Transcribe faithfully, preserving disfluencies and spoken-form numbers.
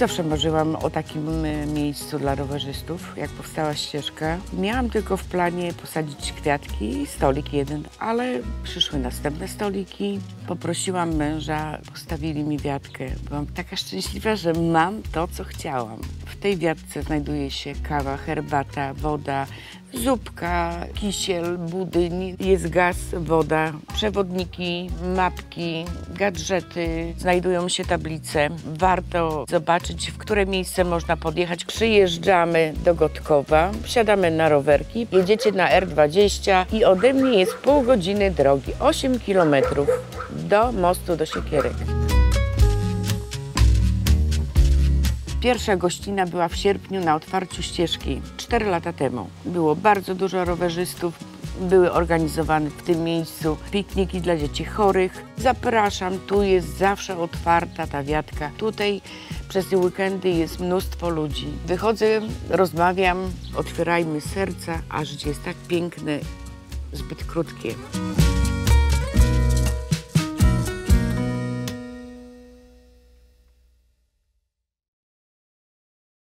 Zawsze marzyłam o takim miejscu dla rowerzystów, jak powstała ścieżka. Miałam tylko w planie posadzić kwiatki i stolik jeden, ale przyszły następne stoliki. Poprosiłam męża, postawili mi wiatkę. Byłam taka szczęśliwa, że mam to, co chciałam. W tej wiatce znajduje się kawa, herbata, woda, zupka, kisiel, budyń, jest gaz, woda, przewodniki, mapki, gadżety, znajdują się tablice. Warto zobaczyć, w które miejsce można podjechać. Przyjeżdżamy do Gotkowa, wsiadamy na rowerki, jedziecie na R dwadzieścia i ode mnie jest pół godziny drogi, osiem kilometrów do mostu do Siekierek. Pierwsza gościna była w sierpniu na otwarciu ścieżki, cztery lata temu. Było bardzo dużo rowerzystów, były organizowane w tym miejscu pikniki dla dzieci chorych. Zapraszam, tu jest zawsze otwarta ta wiatka. Tutaj przez weekendy jest mnóstwo ludzi. Wychodzę, rozmawiam, otwierajmy serca, a życie jest tak piękne, zbyt krótkie.